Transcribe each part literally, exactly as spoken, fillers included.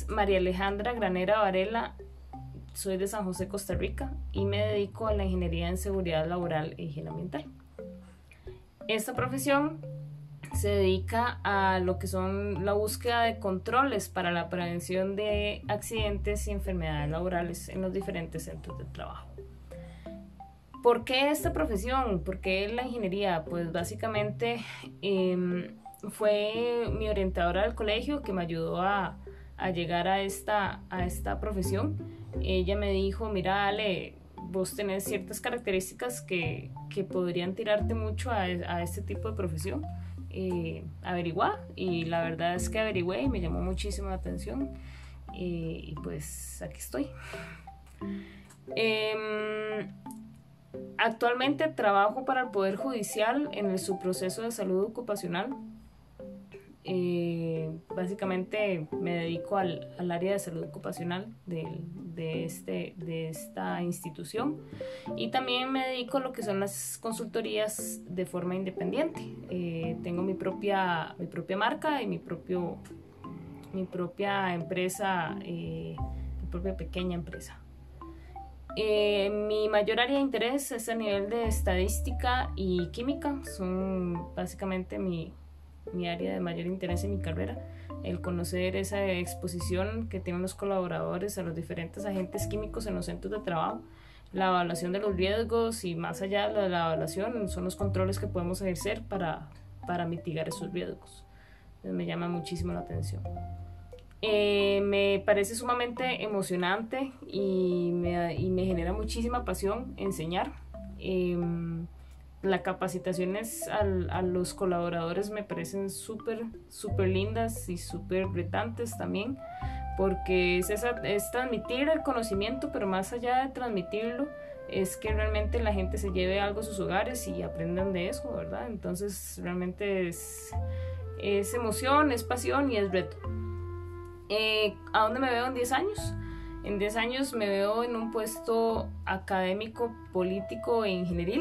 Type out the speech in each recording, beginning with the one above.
es María Alejandra Granera Varela, soy de San José, Costa Rica y me dedico a la ingeniería en seguridad laboral e higiene ambiental. Esta profesión se dedica a lo que son la búsqueda de controles para la prevención de accidentes y enfermedades laborales en los diferentes centros de trabajo. ¿Por qué esta profesión? ¿Por qué la ingeniería? Pues básicamente eh, fue mi orientadora del colegio que me ayudó a, a llegar a esta, a esta profesión. Ella me dijo, mira Ale, vos tenés ciertas características que, que podrían tirarte mucho a, a este tipo de profesión. Eh, averiguá, y la verdad es que averigüé y me llamó muchísimo la atención, eh, y pues aquí estoy. Eh, Actualmente trabajo para el Poder Judicial en el subproceso de salud ocupacional. Eh, básicamente me dedico al, al área de salud ocupacional de, de, este, de esta institución, y también me dedico a lo que son las consultorías de forma independiente. Eh, tengo mi propia, mi propia marca y mi, propio, mi propia empresa, eh, mi propia pequeña empresa. Eh, mi mayor área de interés es a nivel de estadística y química, son básicamente mi, mi área de mayor interés en mi carrera. El conocer esa exposición que tienen los colaboradores a los diferentes agentes químicos en los centros de trabajo, la evaluación de los riesgos, y más allá de la evaluación son los controles que podemos ejercer para, para mitigar esos riesgos. Entonces me llama muchísimo la atención. Eh, me parece sumamente emocionante y me, y me genera muchísima pasión enseñar. Eh, las capacitaciones al, a los colaboradores me parecen súper, súper lindas y súper retantes también, porque es, esa, es transmitir el conocimiento, pero más allá de transmitirlo, es que realmente la gente se lleve algo a sus hogares y aprendan de eso, ¿verdad? Entonces realmente es, es emoción, es pasión y es reto. Eh, ¿A dónde me veo en diez años? En diez años me veo en un puesto académico, político e ingenieril,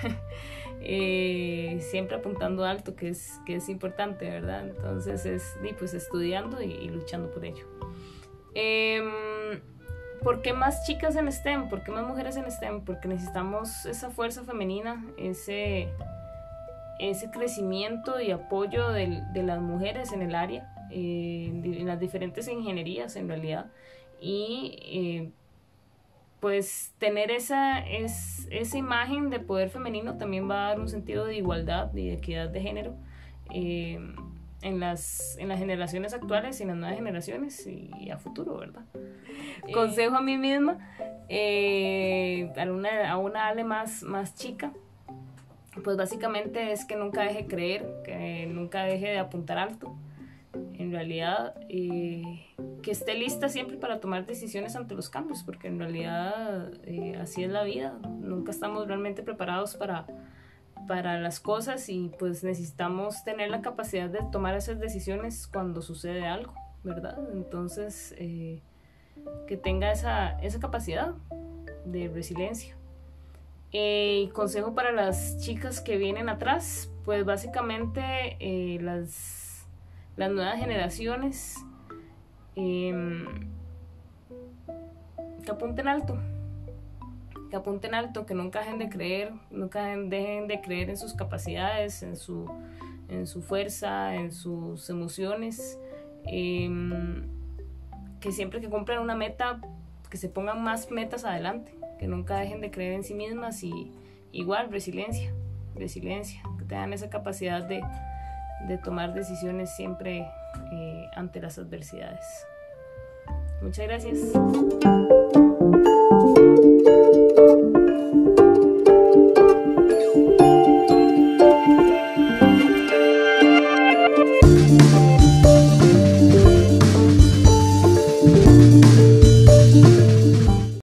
eh, siempre apuntando alto, que es, que es importante, ¿verdad? Entonces es pues, estudiando y, y luchando por ello. Eh, ¿Por qué más chicas en STEM? ¿Por qué más mujeres en STEM? Porque necesitamos esa fuerza femenina, ese, ese crecimiento y apoyo de, de las mujeres en el área. Eh, en las diferentes ingenierías en realidad, y eh, pues tener esa, es, esa imagen de poder femenino también va a dar un sentido de igualdad y de equidad de género eh, en, las, en las generaciones actuales y en las nuevas generaciones y a futuro, ¿verdad? Eh, Consejo a mí misma, eh, a, una, a una Ale más, más chica, pues básicamente es que nunca deje de creer, que nunca deje de apuntar alto. En realidad, eh, que esté lista siempre para tomar decisiones ante los cambios, porque en realidad eh, así es la vida, nunca estamos realmente preparados para, para las cosas, y pues necesitamos tener la capacidad de tomar esas decisiones cuando sucede algo, ¿verdad? Entonces, eh, que tenga esa, esa capacidad de resiliencia. Eh, y consejo para las chicas que vienen atrás, pues básicamente eh, las las nuevas generaciones, eh, que apunten alto, que apunten alto, que nunca dejen de creer, nunca dejen de creer en sus capacidades, en su, en su fuerza, en sus emociones, eh, que siempre que cumplan una meta, que se pongan más metas adelante, que nunca dejen de creer en sí mismas, y igual resiliencia, resiliencia, que tengan esa capacidad de de tomar decisiones siempre eh, ante las adversidades. Muchas gracias.